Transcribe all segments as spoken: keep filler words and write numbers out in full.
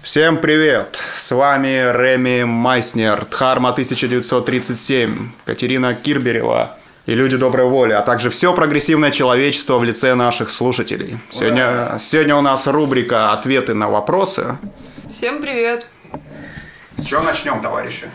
Всем привет! С вами Реми Майснер, Дхарма тысяча девятьсот тридцать семь, Катерина Кирберева и люди доброй воли, а также все прогрессивное человечество в лице наших слушателей. Сегодня, сегодня у нас рубрика «Ответы на вопросы». Всем привет! С чего начнем, товарищи?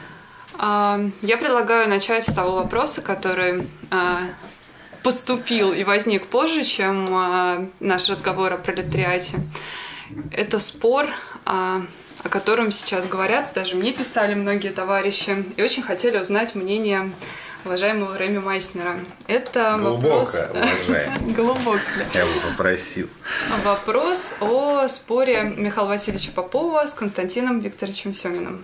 Я предлагаю начать с того вопроса, который поступил и возник позже, чем наш разговор о пролетариате. Это спор, о котором сейчас говорят, даже мне писали многие товарищи, и очень хотели узнать мнение уважаемого Реми Майснера. Это вопрос... Глубоко, уважаемый. Глубоко, да. Я бы попросил. Вопрос о споре Михаила Васильевича Попова с Константином Викторовичем Семиным.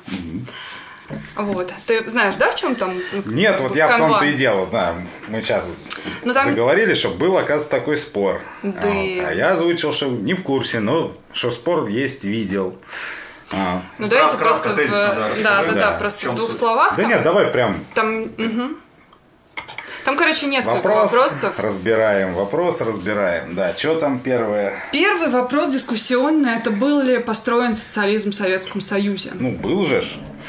Вот. Ты знаешь, да, в чем там? Нет, вот я в том-то и дело, да. Мы сейчас ну, там... заговорили, что был, оказывается, такой спор. Да. Вот. А я озвучил, что не в курсе, но что спор есть, видел. А. Ну давайте просто в... да, да, да, да, просто в двух словах. Да там... нет, давай прям. Там, угу. Там, короче, несколько вопрос вопросов. Разбираем, вопрос разбираем. Да, что там первое? Первый вопрос дискуссионный. Это был ли построен социализм в Советском Союзе? Ну, был же ж.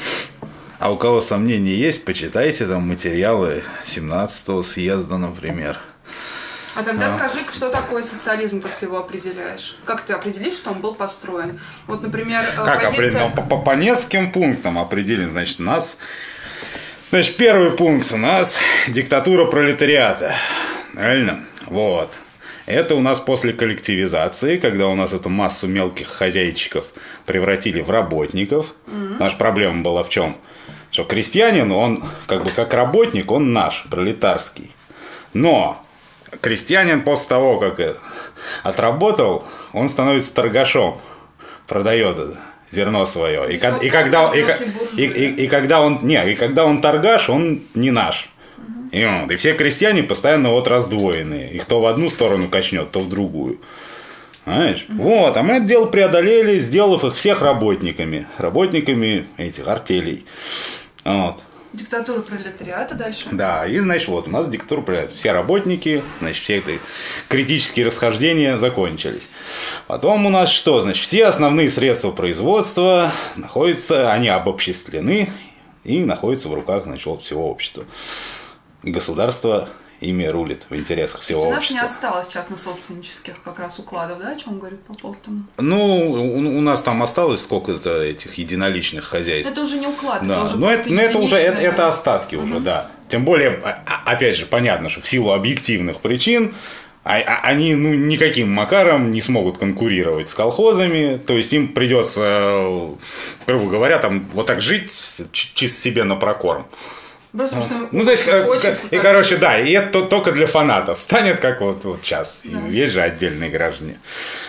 А у кого сомнения есть, почитайте там материалы семнадцатого съезда, например. А тогда а. скажи, что такое социализм, как ты его определяешь? Как ты определишь, что он был построен? Вот, например, как позиция... определен? По, по, по нескольким пунктам определен. Значит, у нас... Значит, первый пункт у нас диктатура пролетариата. Правильно? Вот. Это у нас после коллективизации, когда у нас эту массу мелких хозяйчиков превратили в работников. Mm-hmm. Наша проблема была в чем? Что крестьянин, он как бы как работник, он наш, пролетарский. Но крестьянин после того, как отработал, он становится торгашом, продает это зерно свое. И, и, и, когда, и, и, и, и, когда он, не, и когда он торгаш, он не наш. Угу. И, вот, и все крестьяне постоянно вот раздвоенные. Их то в одну сторону качнет, то в другую. Знаешь? Угу. Вот, а мы это дело преодолели, сделав их всех работниками. Работниками этих артелей. Вот. Диктатура пролетариата дальше. Да, и значит, вот у нас диктатура пролетариата. Все работники, значит, все эти критические расхождения закончились. Потом у нас что? Значит, все основные средства производства находятся, они обобществлены и находятся в руках, значит, вот всего общества. И государство ими рулит в интересах всего у нас общества. Не осталось частно-собственнических как раз укладов, да, о чем говорит Попов там? Ну, у, у нас там осталось сколько-то этих единоличных хозяйств. Это уже не уклад, да. это уже но это, но это уже это, да. это остатки угу. уже, да. Тем более, опять же, понятно, что в силу объективных причин они ну, никаким макаром не смогут конкурировать с колхозами, то есть им придется, грубо говоря, там вот так жить чисто себе на прокорм. Просто, что ну, то есть, хочется, и, короче, да, и это только для фанатов. Станет как вот, вот сейчас. Да. Есть же отдельные граждане.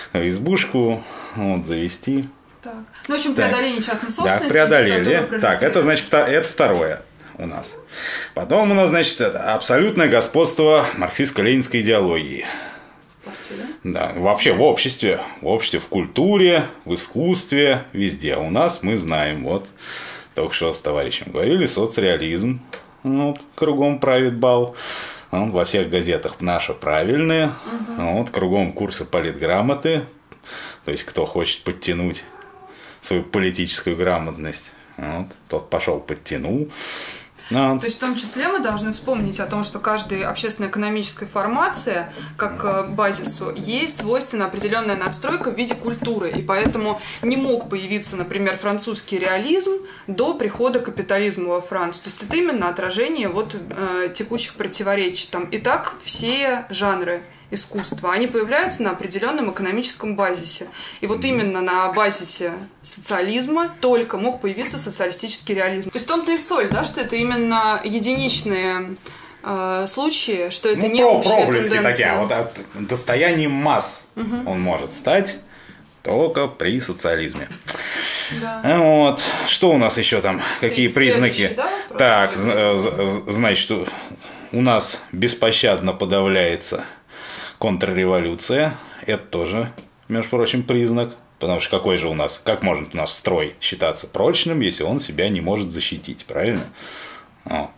Избушку вот, завести. Так. Ну, в общем, преодоление частной собственности. Да, преодолели. Так, это, значит, это второе у нас. Потом у нас, значит, это абсолютное господство марксистско-ленинской идеологии. В партии, да? Да, вообще в обществе. В обществе, в культуре, в искусстве, везде. У нас мы знаем, вот... Только что с товарищем говорили, соцреализм, вот, кругом правит бал, вот, во всех газетах наши правильные, угу. вот, кругом курсы политграмоты, то есть кто хочет подтянуть свою политическую грамотность, вот, тот пошел подтянул. То есть в том числе мы должны вспомнить о том, что каждой общественно-экономической формации, как базису, есть свойственна определенная надстройка в виде культуры. И поэтому не мог появиться, например, французский реализм до прихода капитализма во Францию. То есть это именно отражение вот, э, текущих противоречий. Там и так все жанры искусства, они появляются на определенном экономическом базисе. И вот именно на базисе социализма только мог появиться социалистический реализм. То есть в том-то и соль, да, что это именно единичные э, случаи, что это ну, не общая тенденция. Такие, вот от достоянием масс угу. он может стать только при социализме. Да. Вот. Что у нас еще там? Какие признаки? Да, так, значит, у нас беспощадно подавляется контрреволюция, это тоже, между прочим, признак, потому что какой же у нас, как может у нас строй считаться прочным, если он себя не может защитить, правильно? О.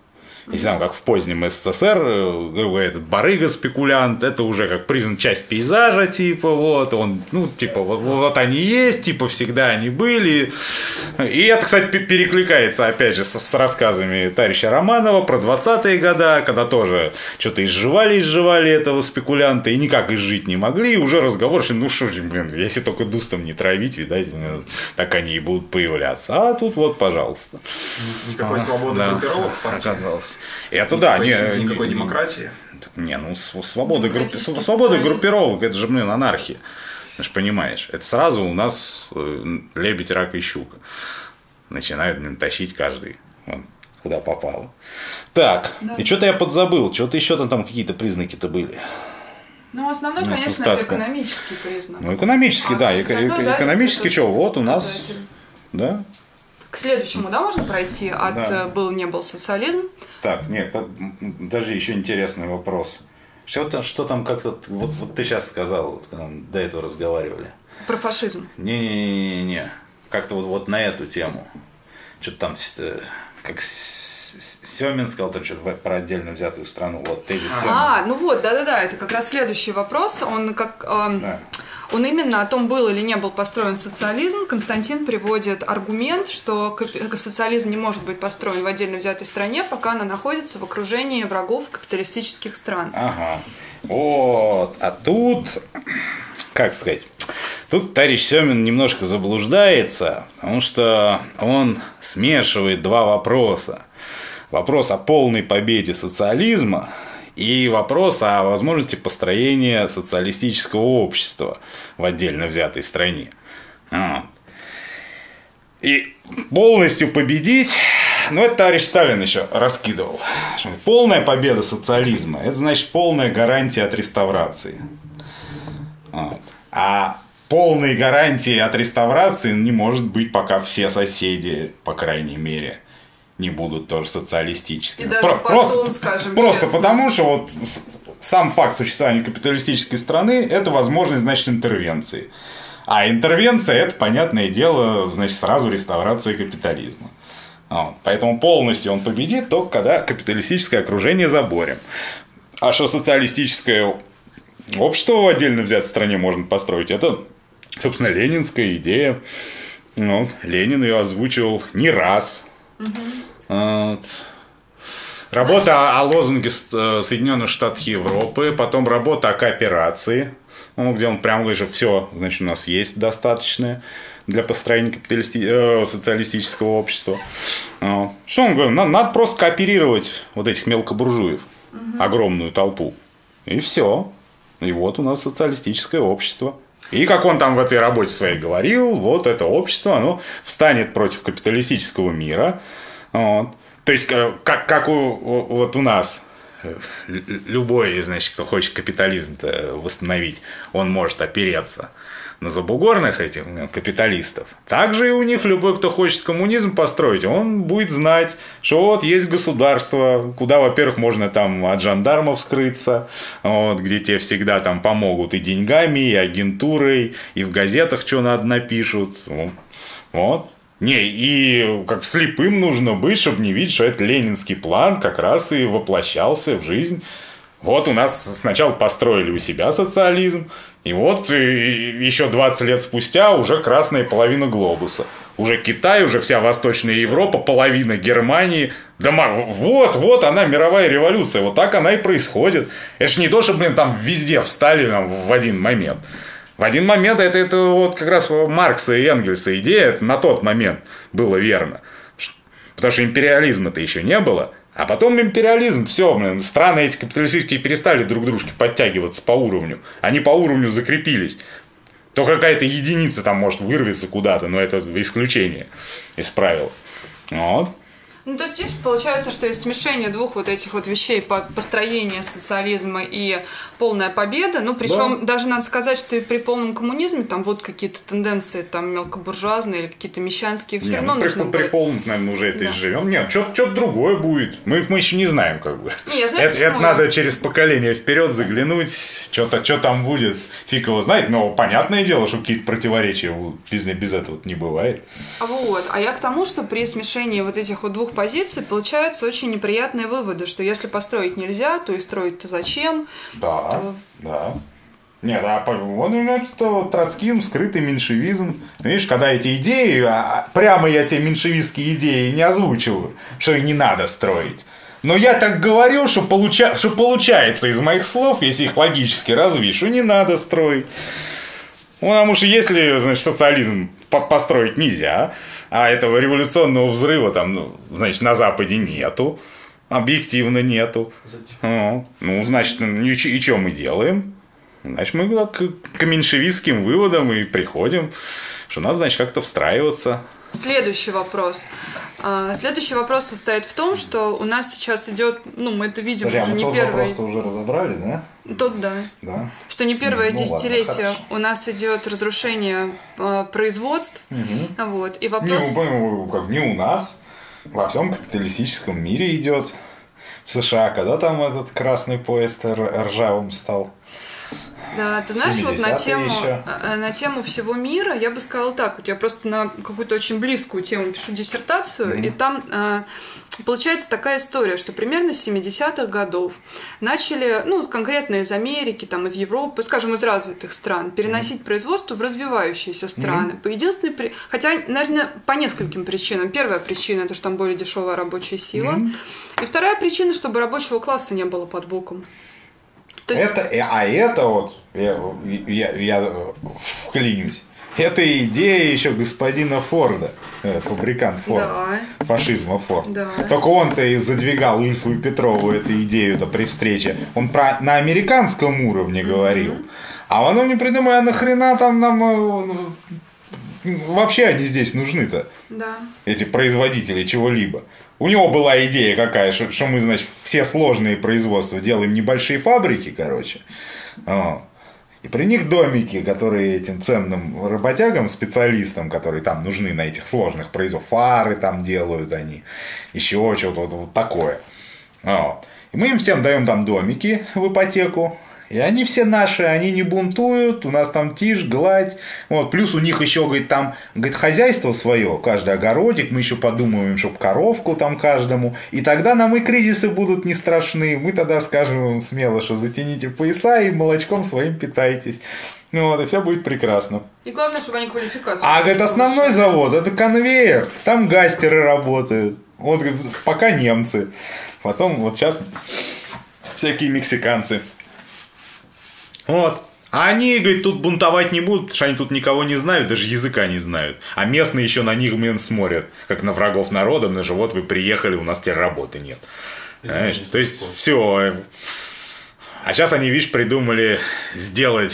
Если там, как в позднем СССР, этот барыга-спекулянт, это уже как признан часть пейзажа, типа, вот, он, ну, типа, вот, вот они есть, типа, всегда они были. И это, кстати, перекликается, опять же, с, с рассказами товарища Романова про двадцатые годы, когда тоже что-то изживали, изживали этого спекулянта, и никак изжить не могли, и уже разговор, что, ну, что же, блин, если только дустом не травить, видать, так они и будут появляться. А тут вот, пожалуйста. Никакой а, свободы да, группировок в партии. Оказалось. Это да, никакой, не, никакой не, демократии. Не, ну свобода, группи... свобода группировок, это же, блин, анархия. Ты же понимаешь, это сразу у нас лебедь, рак и щука. Начинают, блин, тащить каждый, вон, куда попало. Так, да. И что-то я подзабыл, что-то еще там, там какие-то признаки-то были. Ну, основной, ну, конечно, это экономический признак. Ну, экономический, а да, эко- да, экономический, что, вот у нас, показатель. Да. К следующему, да, можно пройти от да. был, не был социализм. Так, нет, даже еще интересный вопрос. Что там, что там как-то, вот, вот ты сейчас сказал, вот, когда мы до этого разговаривали. Про фашизм. Не-не-не-не, как-то вот, вот на эту тему. Что-то там, как Семин сказал, там что-то про отдельно взятую страну. Вот, тезис Семин. А, ну вот, да-да-да, это как раз следующий вопрос. Он как... Э, да. Он именно о том, был или не был построен социализм. Константин приводит аргумент, что социализм не может быть построен в отдельно взятой стране, пока она находится в окружении врагов капиталистических стран. Ага. Вот. А тут, как сказать, тут товарищ Семин немножко заблуждается, потому что он смешивает два вопроса. Вопрос о полной победе социализма и вопрос о возможности построения социалистического общества в отдельно взятой стране. И полностью победить, ну, это товарищ Сталин еще раскидывал. Полная победа социализма – это значит полная гарантия от реставрации. Вот. А полной гарантии от реставрации не может быть, пока все соседи, по крайней мере, не будут тоже социалистическими. И даже Про- потом, просто скажем просто честно. Потому что вот сам факт существования капиталистической страны – это возможность, значит, интервенции. А интервенция – это, понятное дело, значит, сразу реставрация капитализма. Вот. Поэтому полностью он победит только когда капиталистическое окружение заборем. А что социалистическое общество в отдельно взятой стране можно построить, это, собственно, ленинская идея. Вот. Ленин ее озвучивал не раз. Угу. Вот. Работа о лозунге Соединенных Штатов Европы, потом работа о кооперации, ну, где он прямо говорит, что все, значит, у нас есть достаточное для построения капиталисти... э, социалистического общества. Вот. Что он говорит? Надо, надо просто кооперировать вот этих мелкобуржуев, угу. огромную толпу. И все. И вот у нас социалистическое общество. И как он там в этой работе своей говорил, вот это общество, оно встанет против капиталистического мира. Вот. То есть, как, как у, вот у нас любой, значит, кто хочет капитализм восстановить, он может опереться на забугорных этих капиталистов. Также и у них любой, кто хочет коммунизм построить, он будет знать, что вот есть государство, куда, во-первых, можно там от жандармов скрыться, вот, где тебе всегда там помогут и деньгами, и агентурой, и в газетах что надо напишут. Вот. Не, и как слепым нужно быть, чтобы не видеть, что это ленинский план как раз и воплощался в жизнь. Вот у нас сначала построили у себя социализм, и вот еще двадцать лет спустя уже красная половина глобуса. Уже Китай, уже вся Восточная Европа, половина Германии. Да вот, вот она, мировая революция, вот так она и происходит. Это же не то, что, блин, там везде встали там, в один момент. В один момент это, это вот как раз Маркса и Энгельса идея, это на тот момент было верно. Потому что империализма-то еще не было. А потом империализм, все, блин, страны эти капиталистические перестали друг к дружке подтягиваться по уровню. Они по уровню закрепились. То какая-то единица там может вырваться куда-то, но это исключение из правил. Вот. Ну, то есть, видишь, получается, что из смешения двух вот этих вот вещей, построения социализма и полная победа, ну, причем да. даже надо сказать, что и при полном коммунизме там будут какие-то тенденции там мелкобуржуазные или какие-то мещанские, все не, равно ну, нужно при, при полном, наверное, уже это да. изживем. Нет, что-то другое будет. Мы, мы еще не знаем, как бы. Не, я знаю, это, это надо через поколение вперед заглянуть, что-то, что там будет, фиг его знает, но понятное дело, что какие-то противоречия будут. Без, без этого не бывает. А вот, а я к тому, что при смешении вот этих вот двух позиции, получаются очень неприятные выводы, что если построить нельзя, то и строить-то зачем? Да, то... да. Нет, а вот у меня что троцкизм, скрытый меньшевизм. Видишь, когда эти идеи, прямо я те меньшевистские идеи не озвучиваю, что их не надо строить. Но я так говорю, что, получа... что получается из моих слов, если их логически развить, что не надо строить. Ну, потому что если, значит, социализм построить нельзя, а этого революционного взрыва там, ну, значит, на Западе нету, объективно нету. Ну, ну значит, и что мы делаем? Значит, мы к, к меньшевистским выводам и приходим, что надо, значит, как-то встраиваться. Следующий вопрос. Следующий вопрос состоит в том, что у нас сейчас идет, ну, мы это видим Прямо уже не тот первый... вопрос-то уже разобрали, да? Тот, да. Да. Что не первое ну, десятилетие ладно, у нас идет разрушение э, производств. Угу. Вот. И вопрос... Не, ну, как, не у нас. Во всем капиталистическом мире идет. В США, когда там этот красный поезд ржавым стал? Да, ты знаешь, вот на тему, еще. на тему всего мира я бы сказала так, вот я просто на какую-то очень близкую тему пишу диссертацию, mm-hmm. и там э, получается такая история, что примерно с семидесятых годов начали, ну, конкретно из Америки, там, из Европы, скажем, из развитых стран, переносить mm-hmm. производство в развивающиеся страны. Mm-hmm. По единственной при... Хотя, наверное, по нескольким причинам. Первая причина – это что там более дешевая рабочая сила. Mm-hmm. И вторая причина, чтобы рабочего класса не было под боком. То есть... это, а это вот, я, я, я вклинюсь, это идея еще господина Форда, фабрикант Форда, да. фашизма Форд. Да. Только он-то и задвигал Ильфу и Петрову эту идею-то при встрече. Он про, на американском уровне говорил. Mm-hmm. А он не придумал, а нахрена там нам... Вообще они здесь нужны-то, да. эти производители чего-либо. У него была идея какая, что, что мы, значит, все сложные производства делаем небольшие фабрики, короче. О. И при них домики, которые этим ценным работягам, специалистам, которые там нужны на этих сложных производствах, фары там делают они, еще что-то вот, вот такое. О. И мы им всем даем там домики в ипотеку. И они все наши, они не бунтуют, у нас там тишь, гладь. Вот. Плюс у них еще, говорит, там, говорит, хозяйство свое, каждый огородик, мы еще подумаем, чтобы коровку там каждому. И тогда нам и кризисы будут не страшны. Мы тогда скажем им смело, что затяните пояса и молочком своим питайтесь. Вот, и все будет прекрасно. И главное, чтобы они квалификацию. А, говорит, основной завод, это конвейер, там гастеры работают. Вот, говорит, пока немцы. Потом вот сейчас всякие мексиканцы. Вот. А они, говорит, тут бунтовать не будут, потому что они тут никого не знают, даже языка не знают. А местные еще на них, блин, смотрят, как на врагов народа, потому что вот вы приехали, у нас теперь работы нет. Знаешь? То есть, все. А сейчас они, видишь, придумали сделать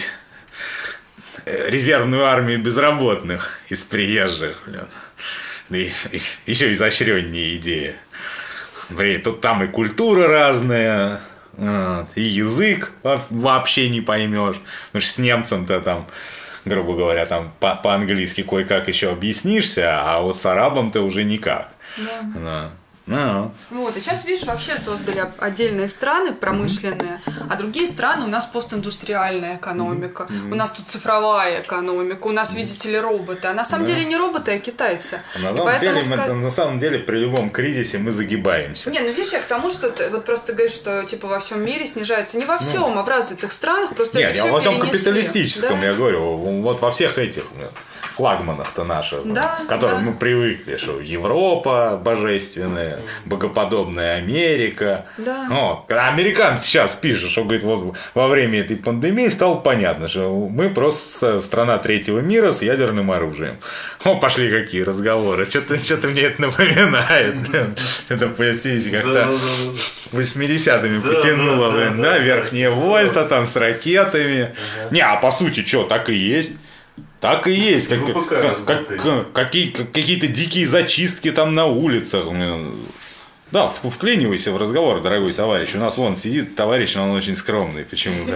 резервную армию безработных из приезжих. Блин. И, и, еще изощреннее идея. Блин, тут там и культура разная. И язык вообще не поймешь. Потому что с немцем-то там, грубо говоря, там по- по-английски кое-как еще объяснишься, а вот с арабом ты уже никак. Да. Да. Ну. Вот, и сейчас, видишь, вообще создали отдельные страны промышленные, mm-hmm. а другие страны у нас постиндустриальная экономика, mm-hmm. у нас тут цифровая экономика, у нас, mm-hmm. видите ли, роботы. А на самом mm-hmm. деле не роботы, а китайцы. А на, самом деле, мы, на самом деле при любом кризисе мы загибаемся. Не, ну видишь, я к тому, что ты вот просто говоришь, что типа во всем мире снижается. Не во всем, ну, а в развитых странах просто нет, это я все во всем перенесли. капиталистическом, да? я говорю, вот во всех этих флагманах-то наших, да, к которым да. мы привыкли, что Европа божественная, богоподобная Америка. Да. Вот. Когда американцы сейчас пишут, что говорит, вот во время этой пандемии стало понятно, что мы просто страна третьего мира с ядерным оружием. О, пошли какие разговоры. Что-то, что-то мне это напоминает. Что-то, поясните, как-то восьмидесятыми потянуло, блин, да, верхняя вольта там с ракетами. Не, а по сути, что, так и есть. Так и есть. Как, как, как, какие, какие-то дикие зачистки там на улицах. Да, вклинивайся в разговор, дорогой товарищ. У нас вон сидит товарищ, но он очень скромный. Почему?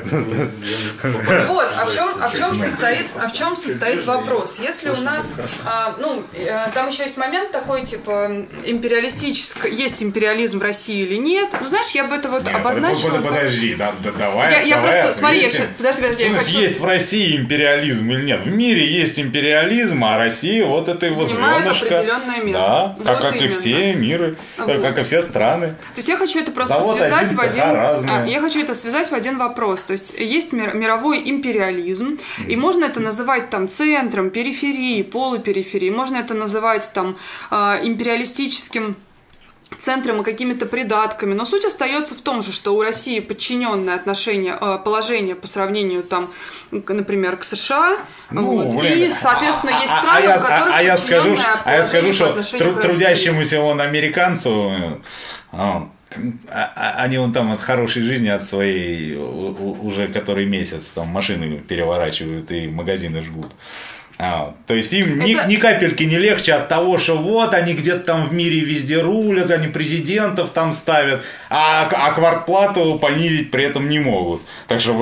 Вот, а в чем, а в чем состоит, а в чем состоит вопрос? Если у нас, а, ну, там еще есть момент такой, типа, империалистический, есть империализм в России или нет? Ну, знаешь, я бы это вот нет, обозначила. Подожди, да, да, давай. Я, я давай просто, смотри, я ответим. сейчас, подожди, подожди, я Значит, хочу... есть в России империализм или нет? В мире есть империализм, а Россия вот это его занимает звездочка. определенное место. Да, Вот как, как и именно. все миры, Вот. как и все страны. То есть я хочу это просто Завод связать один, в один. разные. А, я хочу это связать в один вопрос. То есть есть мир, мировой империализм, mm. и можно это называть там центром, периферией, полупериферией. Можно это называть там э, империалистическим центром и какими-то придатками, но суть остается в том же, что у России подчиненное отношение, положение по сравнению там, например, к США, ну, вот, блин. и, соответственно, есть страны, а, а, у я, которых а, а я скажу, а я скажу, что тру, трудящемуся он американцу, а, они вон там от хорошей жизни, от своей уже который месяц там машины переворачивают и магазины жгут. А, то есть им это... ни, ни капельки не легче от того, что вот они где-то там в мире везде рулят, они президентов там ставят, а, а квартплату понизить при этом не могут. Так что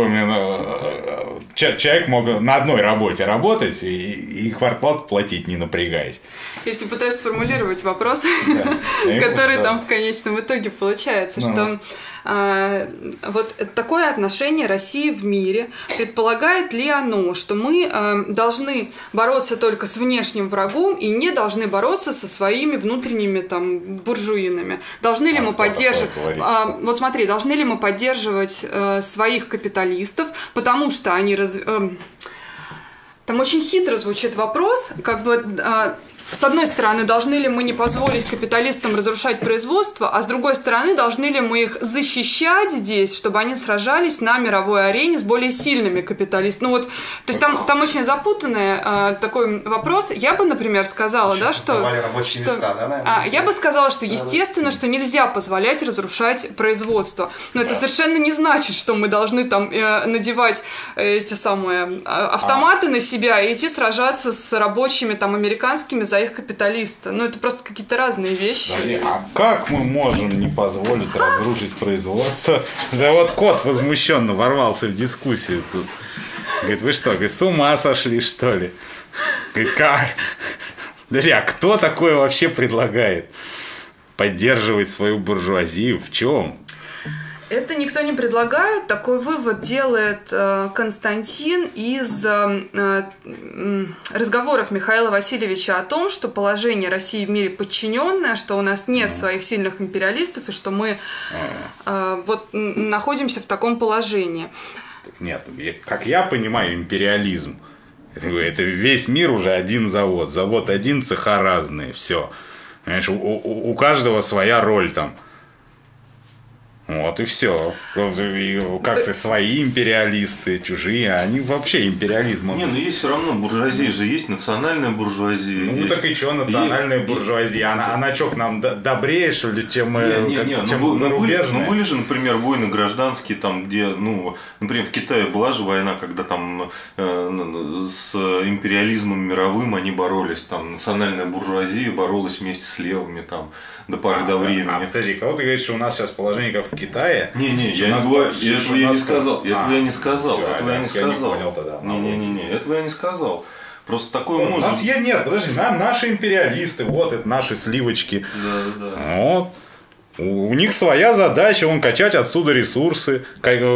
человек мог на одной работе работать и, и квартплату платить, не напрягаясь. Я все пытаюсь сформулировать вопрос, да, который там в конечном итоге получается, ну. что а, вот такое отношение России в мире, предполагает ли оно, что мы а, должны бороться только с внешним врагом и не должны бороться со своими внутренними там буржуинами? Должны ли а мы поддерживать... А, вот смотри, должны ли мы поддерживать а, своих капиталистов, потому что они... Раз... А, там очень хитро звучит вопрос, как бы... А, с одной стороны, должны ли мы не позволить капиталистам разрушать производство, а с другой стороны, должны ли мы их защищать здесь, чтобы они сражались на мировой арене с более сильными капиталистами? Ну вот, то есть там, там очень запутанный э, такой вопрос. Я бы, например, сказала, да, что, что места, да, а, я бы сказала, что естественно, что нельзя позволять разрушать производство. Но это совершенно не значит, что мы должны там э, надевать эти самые автоматы а. на себя и идти сражаться с рабочими там американскими за их капиталиста. Ну, это просто какие-то разные вещи. А как мы можем не позволить разрушить производство? Да вот кот возмущенно ворвался в дискуссию тут. Говорит, вы что, говорит, с ума сошли, что ли? Говорит, как? Подожди, а кто такое вообще предлагает поддерживать свою буржуазию? В чем? Это никто не предлагает. Такой вывод делает э, Константин из э, э, разговоров Михаила Васильевича о том, что положение России в мире подчиненное, что у нас нет своих сильных империалистов и что мы э, вот, находимся в таком положении. Нет, как я понимаю, империализм – это весь мир уже один завод. Завод один, цеха разные, все. Понимаешь, у, у, у каждого своя роль там. Вот и все. Как свои империалисты, чужие, они вообще империализмом. Не, ну есть все равно буржуазия же есть, национальная буржуазия. Ну есть. Так и что национальная и, буржуазия? И, она, она что, к нам добрее, что ли, чем, не, как, не, не, чем ну, зарубежная? Ну были, ну были же, например, войны гражданские, там, где, ну, например, в Китае была же война, когда там э, с империализмом мировым они боролись, там, национальная буржуазия боролась вместе с левыми, там, до поры а, до времени. А, подожди, кого ты говоришь, что у нас сейчас положение как в Китае? Не, не, я, не, этого я не сказал, а, этого я не сказал, все, этого я не сказал. Я не понял тогда. Не, не, не, не, этого я не сказал. Просто такое ну, может. У нас я нет, подожди, нам наши империалисты, вот это наши сливочки. Да, да. Вот. У них своя задача, он качать отсюда ресурсы,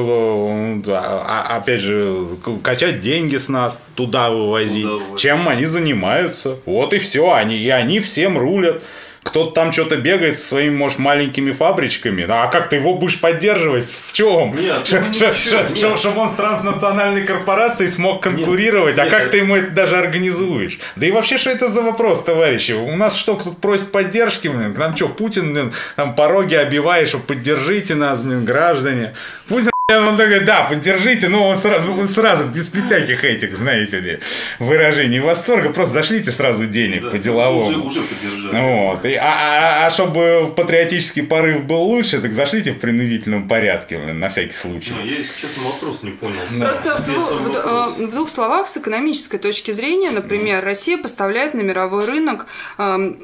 опять же, качать деньги с нас, туда вывозить. Туда чем они занимаются. Вот и все. Они, и они всем рулят. Кто-то там что-то бегает со своими, может, маленькими фабричками. А как ты его будешь поддерживать? В чем? Чтобы он с транснациональной корпорацией смог конкурировать. Нет, а как нет. ты ему это даже организуешь? Да и вообще, что это за вопрос, товарищи? У нас что, кто-то просит поддержки? Блин? К нам что, Путин, блин, там пороги обивает, что поддержите нас, блин, граждане. Путин, он говорит, да, поддержите, но он сразу, сразу без, без всяких этих, знаете ли, выражений восторга, просто зашлите сразу денег да, по-деловому. Уже, уже поддержали. Вот. И, а, а, а чтобы патриотический порыв был лучше, так зашлите в принудительном порядке, на всякий случай. Ну, я, если честно, вопрос не понял. Просто в двух, в, в двух словах, с экономической точки зрения, например, Россия поставляет на мировой рынок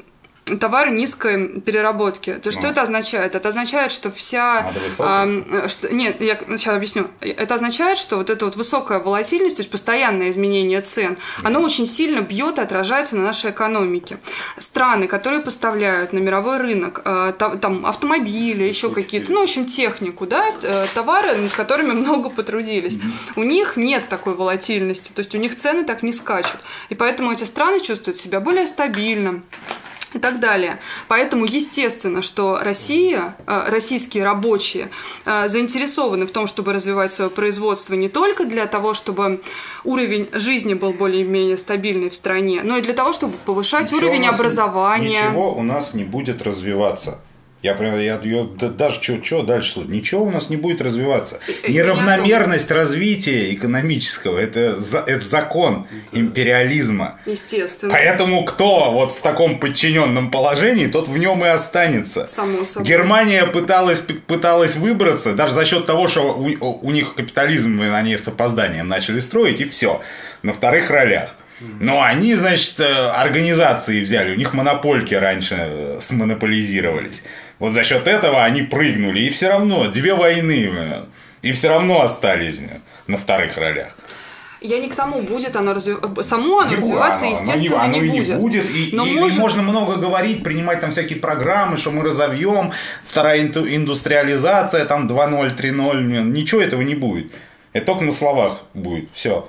товары низкой переработки. То что ну. это означает? Это означает, что вся... А, что, нет, я сейчас объясню. Это означает, что вот эта вот высокая волатильность, то есть постоянное изменение цен, оно очень сильно бьет и отражается на нашей экономике. Страны, которые поставляют на мировой рынок там автомобили, еще какие-то, ну, в общем, технику, да, товары, над которыми много потрудились, у них нет такой волатильности, то есть у них цены так не скачут. И поэтому эти страны чувствуют себя более стабильно и так далее. Поэтому естественно, что Россия, российские рабочие заинтересованы в том, чтобы развивать свое производство не только для того, чтобы уровень жизни был более-менее стабильный в стране, но и для того, чтобы повышать ничего уровень образования. Ничего у нас не будет развиваться. Я, я, я даже что дальше? Ничего у нас не будет развиваться. Неравномерность развития экономического – это, это закон империализма. Естественно. Поэтому кто вот в таком подчиненном положении, тот в нем и останется. Само собой. Германия пыталась, пыталась выбраться, даже за счет того, что у, у них капитализм, они с опозданием начали строить, и все. На вторых ролях. Но они, значит, организации взяли, у них монопольки раньше смонополизировались. Вот за счет этого они прыгнули, и все равно две войны, и все равно остались на вторых ролях. Я не к тому, будет оно развив... само оно не развиваться, оно, естественно, оно не, оно не будет. будет. И, Но и, может... и можно много говорить, принимать там всякие программы, что мы разовьем, вторая индустриализация, там два ноль, три ноль, ничего этого не будет. Это только на словах будет, все.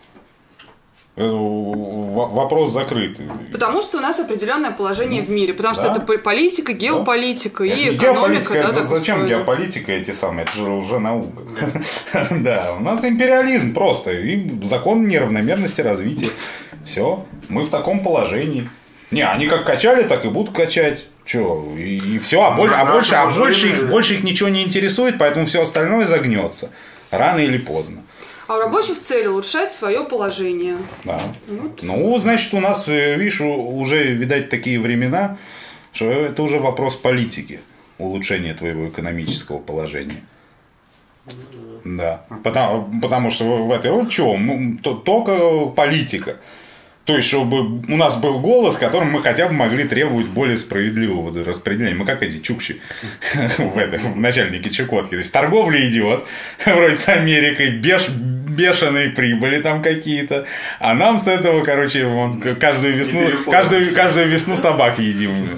Вопрос закрыт. Потому что у нас определенное положение ну, в мире. Потому да. что это политика, геополитика да. и это экономика. Да, да, зачем устроена. Геополитика эти самые? Это же уже наука. Да, у нас империализм просто. И закон неравномерности развития. Все. Мы в таком положении. Не, они как качали, так и будут качать. Че? И, и все. А, больше, а, больше, а больше, их, больше их ничего не интересует, поэтому все остальное загнется. Рано или поздно. А у рабочих цель улучшать свое положение. Да. Вот. Ну, значит, у нас, видишь, уже, видать, такие времена, что это уже вопрос политики. Улучшение твоего экономического положения. Да. Потому, потому что в этой роли что? Только политика. То есть, чтобы у нас был голос, которым мы хотя бы могли требовать более справедливого распределения. Мы как эти чукчи в, это, в начальнике Чукотки. То есть, торговля идет, вроде с Америкой, беш, бешеные прибыли там какие-то. А нам с этого, короче, вон, каждую весну, каждую, каждую весну собак едим.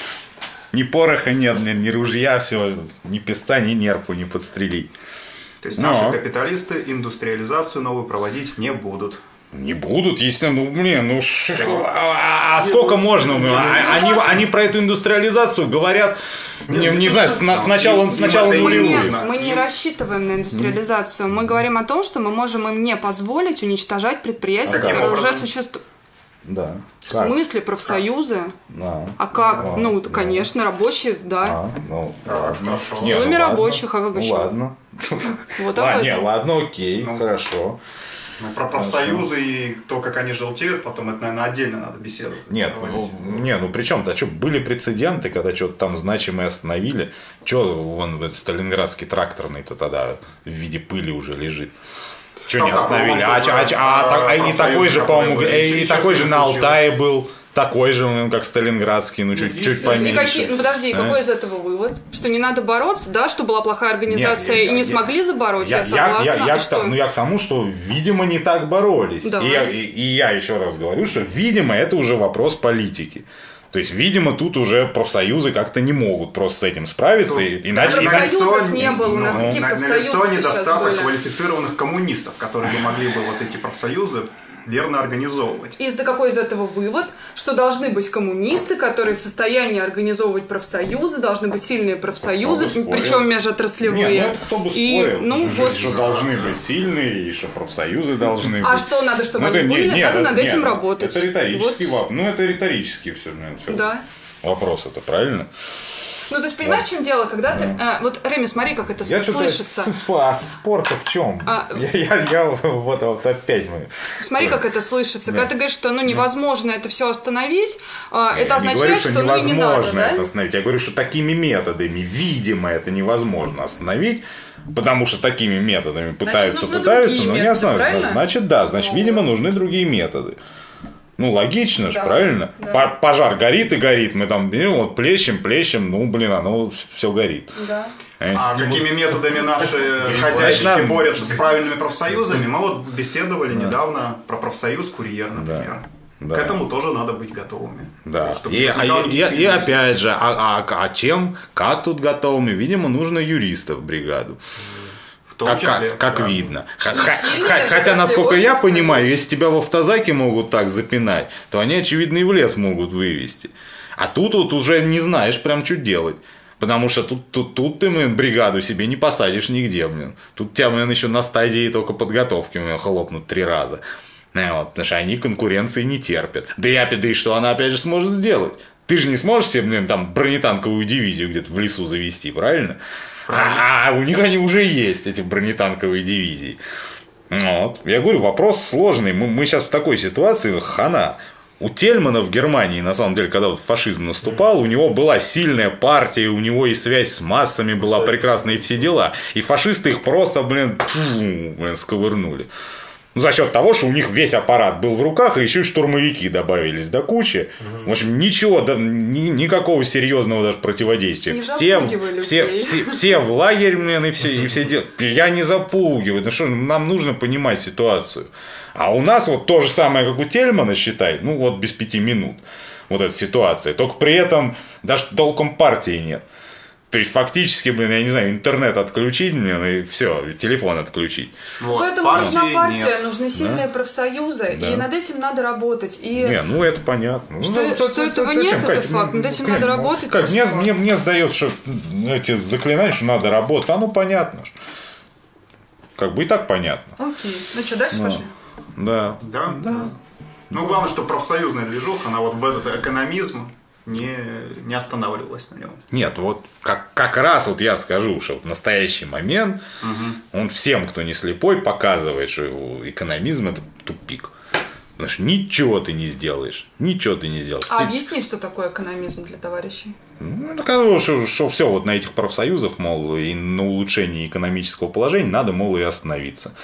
Ни пороха нет, ни, ни ружья, все, ни песта, ни нерпу не подстрелить. То есть, наши капиталисты индустриализацию новую проводить не будут. Не будут, естественно, ну, блин, ну ш... а, а сколько можно? Ну, они, они про эту индустриализацию говорят, не, не знаю, сначала, сначала мы, не, мы не рассчитываем на индустриализацию, мы говорим о том, что мы можем им не позволить уничтожать предприятия, а которые уже существуют. Да. В как? смысле профсоюзы? Да. А как? Да. ну, да. конечно, рабочие, да. А, ну, а, силами не, ну, рабочих, а как ну, еще? Ладно. Вот ладно, не, ладно, окей, ну, хорошо. Ну, про профсоюзы и то, как они желтеют, потом это, наверное, отдельно надо беседовать. Нет, ну, не, ну при чем-то, а что, были прецеденты, когда что-то там значимое остановили, что вон этот сталинградский тракторный-то тогда в виде пыли уже лежит. Что не остановили? А, а, а, а, и такой же, по-моему, и такой же на Алтае был. Такой же, как сталинградский, ну чуть, чуть поменьше. Какие, ну подожди, а? какой из этого вывод? Что не надо бороться, да, что была плохая организация Нет, я, и не я, смогли забороть, я, я согласна. Я, я, я, а что? Ну я к тому, что, видимо, не так боролись. Да. И, я, и, и я еще раз говорю, что, видимо, это уже вопрос политики. То есть, видимо, тут уже профсоюзы как-то не могут просто с этим справиться. Тут, иначе, профсоюзов не было, у нас ну, какие профсоюзы налицо недостаток квалифицированных коммунистов, которые бы могли бы вот эти профсоюзы верно организовывать. И какой из этого вывод? Что должны быть коммунисты, которые в состоянии организовывать профсоюзы, должны быть сильные профсоюзы, причем межотраслевые. Нет, ну это кто бы спорил, и, ну, что, вот... что должны быть сильные, и что профсоюзы должны быть. А что надо, чтобы ну, они были? Нет, надо нет, над этим нет, работать. Это риторический вот. вопрос. Ну, это риторический все, все. Да. Вопрос это, правильно? Ну, то есть, понимаешь, вот. в чем дело? Когда ты... А, вот, Реми, смотри, как это я слышится. А спор-то в чем? А... Я, я, я вот, вот опять мы... Смотри, как это слышится. Да. Когда ты говоришь, что ну, невозможно да. это все остановить, я это означает, говорю, что, что ну, и не надо. Невозможно да? это остановить. Я говорю, что такими методами, видимо, это невозможно остановить, потому что такими методами пытаются, значит, пытаются, но методы, не остановить. Правильно? Значит, да, значит, видимо, нужны другие методы. Ну, логично же, Да, правильно? да. Пожар горит и горит. Мы там, ну, вот плещем, плещем, ну, блин, оно все горит. Да. Э? А какими методами наши хозяйщики Значит, борются с правильными профсоюзами? Мы вот беседовали недавно про профсоюз «Курьер», например. Да. К этому тоже надо быть готовыми. Да. Чтобы И, возникало и, и, какие-то и иллюзии. опять же, а, а, а чем, как тут готовыми? Видимо, нужно юристов в бригаду. В том Как, числе, как, как да. видно. Х- Ну, х- сильно х- даже, Хотя, если насколько он я абсолютно. понимаю, если тебя в автозаке могут так запинать, то они, очевидно, и в лес могут вывести. А тут вот уже не знаешь прям, что делать. Потому что тут, тут, тут ты, блин, бригаду себе не посадишь нигде, блин. Тут тебя, блин, еще на стадии только подготовки, блин, хлопнут три раза. Ну, вот, потому что они конкуренции не терпят. Да и, опять- да и что она, опять же, сможет сделать? Ты же не сможешь себе, блин, там, бронетанковую дивизию где-то в лесу завести, правильно? А, а у них они уже есть, эти бронетанковые дивизии. Вот. Я говорю, вопрос сложный. Мы, мы сейчас в такой ситуации, хана. У Тельмана в Германии, на самом деле, когда вот фашизм наступал, у него была сильная партия, у него и связь с массами была прекрасная, и все дела. И фашисты их просто, блин, тьфу, блин, сковырнули. За счет того, что у них весь аппарат был в руках, и еще и штурмовики добавились до кучи. В общем, ничего, да, ни, никакого серьезного даже противодействия. Не Все, запугивай все, людей. все, все в лагерь, блин, и все, и все делают. Я не запугиваю, ну что, нам нужно понимать ситуацию. А у нас вот то же самое, как у Тельмана, считай, ну вот без пяти минут. Вот эта ситуация. Только при этом даже толком партии нет. То есть, фактически, блин, я не знаю, интернет отключить, блин, и все, телефон отключить. Вот. Поэтому Партии нужна партия, нет. нужны сильные профсоюзы, Да. и над этим надо работать. И Не, ну это понятно. Что- Ну, что за- этого зачем, нет, это Кать? факт. Ну, Над этим Кать, надо ну, работать, Кать, тоже мне, факт. мне, мне сдается, что эти заклинания, что надо работать, а ну понятно. ж. Как бы и так понятно. окей. Ну что, дальше Ну, пошли? Да. Да? Да. Ну, главное, чтобы профсоюзная движуха, она вот в этот экономизм не, не останавливалась на нем. Нет, вот как, как раз вот я скажу, что в настоящий момент он всем, кто не слепой, показывает, что экономизм – это тупик. Потому что ничего ты не сделаешь. Ничего ты не сделаешь. А Ты- объясни, что такое экономизм для товарищей. Ну, доказываю, что, что все вот на этих профсоюзах, мол, и на улучшении экономического положения надо, мол, и остановиться.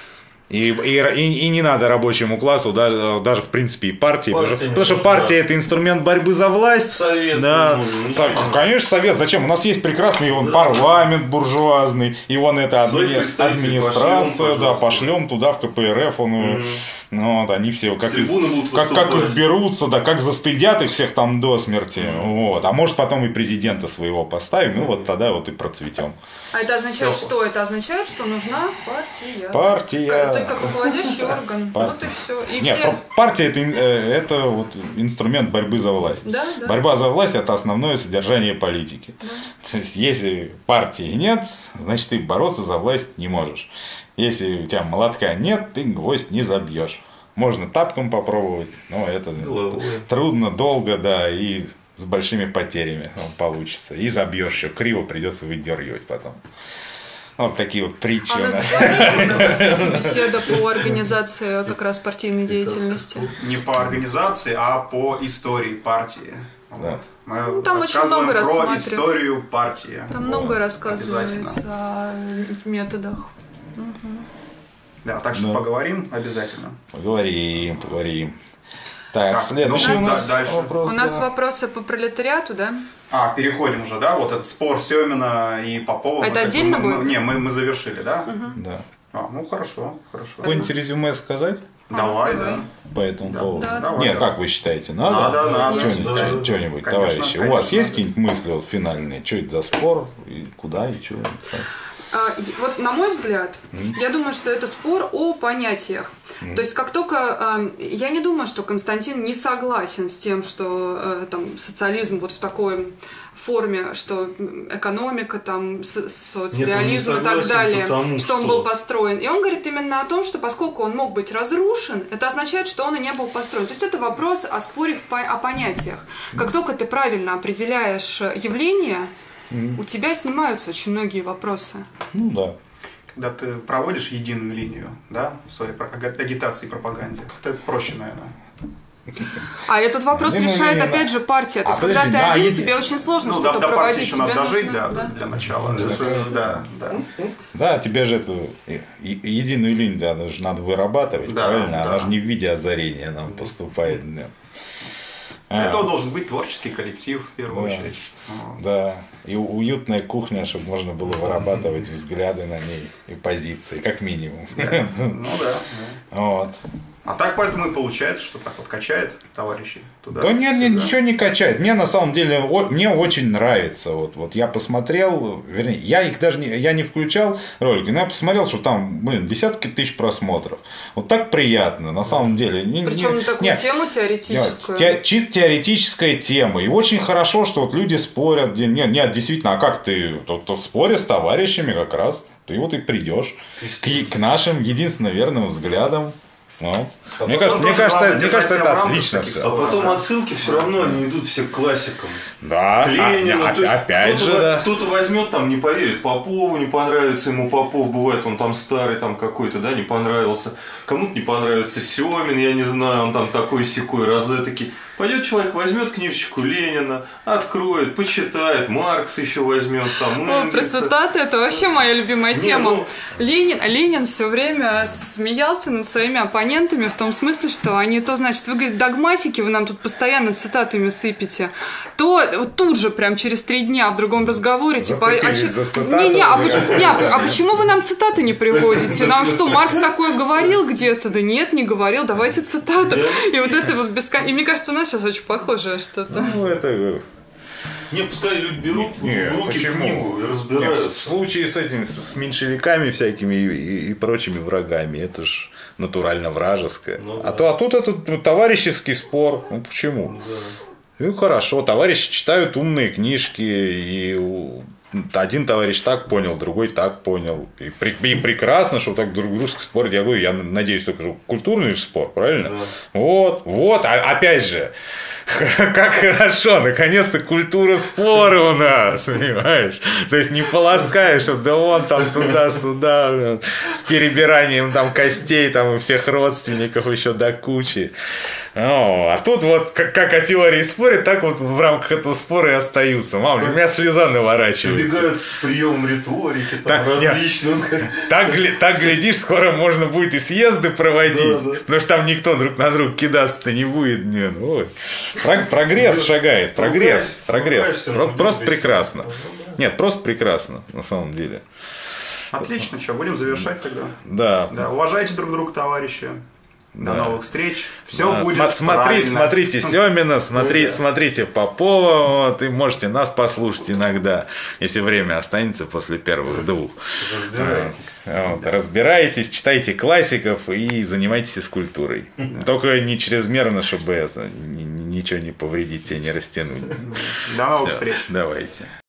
И, и, и, и не надо рабочему классу, даже, даже в принципе и партии, потому, Партия что, не потому что нужна. партия это инструмент борьбы за власть. Совет Да. нужен. Со- Конечно, совет. Зачем? У нас есть прекрасный вон, парламент буржуазный, и вон это Своих адми- представителей администрация, пошлем, да, пожалуйста. пошлем туда в ка пэ эр эф, он, ну, вот, они все как, С из- трибуны будут как, как выступать. изберутся, да, как застыдят их всех там до смерти. Вот. А может потом и президента своего поставим, ну вот тогда вот и процветем. А это означает что? Это означает, что нужна партия. Партия. Как- То есть как руководящий орган. Пар- Вот и все. И Нет, все. пар- партия это, э, это вот инструмент борьбы за власть. Да, да. Борьба за власть это основное содержание политики. То есть, если партии нет, значит ты бороться за власть не можешь. Если у тебя молотка нет, ты гвоздь не забьешь. Можно тапком попробовать, но это Головой. трудно, долго, да, и с большими потерями он получится. И забьешь еще криво, придется выдергивать потом. Вот такие вот притчи А у у нас нас. запланирована, кстати, беседа по организации как раз партийной деятельности. Не по организации, а по истории партии. Да. Вот. Мы Ну, там очень рассказываем много про рассматриваем. историю партии. Там Вот. много рассказывается Обязательно. о методах. Да, так что Да. поговорим обязательно. Поговорим, поговорим. Так, Так, следующий ну, у нас да, дальше. вопрос. У нас да. вопросы по пролетариату, да? А, переходим уже, да? Вот этот спор Семина и Попова. А это Мы как бы- отдельно мы- мы- будет? Не, мы, мы завершили, да? Да. А, ну хорошо, хорошо. Какое-нибудь резюме сказать Давай, давай. да. по этому поводу? Да, давай. Нет, как вы считаете, надо? Надо, надо. Что-нибудь, Да. что-нибудь, Конечно, товарищи. У вас конечно, есть надо. какие-нибудь мысли вот, финальные? Что это за спор? И куда и что? А, и- Вот на мой взгляд, я думаю, что это спор о понятиях. То есть как только а, я не думаю, что Константин не согласен с тем, что э, там социализм вот в такой форме, что экономика, там со- соцреализм Нет, он не и так согласен, далее, потому что он что- был построен. И он говорит именно о том, что поскольку он мог быть разрушен, это означает, что он и не был построен. То есть это вопрос о споре в по- о понятиях. Как только ты правильно определяешь явление, у тебя снимаются очень многие вопросы. Ну да. Когда ты проводишь единую линию, да, в своей про- ага- агитации и пропаганде, как-то проще, наверное. А этот вопрос Ну, решает, именно. опять же, партия. То А, есть, когда подожди, ты да, один, если- тебе очень сложно Ну, что-то до, до партии проводить. еще Тебе надо дожить, нужно- да, для начала. Это, да, да. Да, тебе же эту е- единую линию да, даже надо вырабатывать, Да, правильно? да. Она же не в виде озарения нам поступает. Да. Для А, этого должен быть творческий коллектив, в первую Да. очередь. Вот. да, и у- уютная кухня, чтобы можно было вырабатывать взгляды на ней и позиции, как минимум. Ну да, да. Вот. А так поэтому и получается, что так вот качает товарищей туда. Да нет, нет, сюда. ничего не качает. Мне на самом деле о- мне очень нравится. Вот, вот я посмотрел, вернее, я их даже не, я не включал ролики, но я посмотрел, что там, блин, десятки тысяч просмотров. Вот так приятно, на самом деле. Не- Причем не- на такую не, тему теоретическую. те- чисто теоретическая тема. И очень хорошо, что вот люди спорят. где- Нет, нет, действительно, а как ты? То, то споря с товарищами как раз. Ты вот и придешь к, к нашим единственно верным взглядам. Ну. Мне кажется, Ну, мне тоже кажется, главное мне держать кажется, себя в это рамках отлично таких все. А слов. потом Да. отсылки все равно они идут все к классикам. Да, К Ленину. а- То есть опять кто-то, же, во- да. кто-то возьмет, там, не поверит Попову, не понравится ему Попов, бывает, он там старый, там какой-то, да, не понравился. Кому-то не понравится Семин, я не знаю, он там такой-сякой, розетокий. Пойдет человек, возьмет книжечку Ленина, откроет, почитает, Маркс еще возьмет, там, О, про Энгельса. цитаты это вообще моя любимая Не, тема. ну- Ленин, Ленин все время смеялся над своими оппонентами в том смысле, что они то, значит, вы, говорит, догматики, вы нам тут постоянно цитатами сыпете, то вот тут же, прям через три дня в другом разговоре, типа... а Зацепились че- за цитату, не, не, а, да. почему, не, а, а почему вы нам цитаты не приводите? Нам что, Маркс такое говорил где-то? Да нет, не говорил, давайте цитату. И вот это вот бескон... И мне кажется, у нас сейчас очень похожее что-то. Ну, это... Не, пускай люди берут Не, в руки почему? книгу и Нет, разбираются. в случае с этими, с с меньшевиками всякими и, и- и прочими врагами, это ж натурально вражеское. Ну, а, то, а тут это ну, товарищеский спор. Ну почему? Ну хорошо, товарищи читают умные книжки, и у- один товарищ так понял, другой так понял. И, при- и прекрасно, что так друг дружески спорят. Я говорю, я надеюсь, только что культурный же спор, правильно? Вот, вот, а, опять же. Как хорошо, наконец-то культура спора у нас, понимаешь? То есть не полоскаешь, что да он там туда-сюда, блин, с перебиранием там костей там и всех родственников еще до кучи. О, а тут вот как, как о теории спорят, так вот в рамках этого спора и остаются. Мама, у меня слеза наворачивается. Прибегают к приемам риторики, там, Так, нет. различным. Так, гля- так глядишь, скоро можно будет и съезды проводить, Да, да. потому что там никто друг на друга кидаться-то не будет. Не, ну, ой. Про- прогресс шагает, прогресс, прогресс. ругаешься, Про- но Просто любишь. прекрасно. Нет, просто прекрасно, на самом деле. Отлично, что, будем завершать тогда? Да. Да, уважайте друг друга, товарищи. До Да. новых встреч. Все Да, будет сма- смотри, правильно. смотрите Семина, смотри, Да. смотрите Попова, вот, и можете нас послушать иногда, если время останется после первых двух. Вот, разбирайтесь, читайте классиков и занимайтесь физкультурой. Только не чрезмерно, чтобы это ни- ни- ничего не повредить, тебе не растянуть. До новых Всё, встреч. давайте.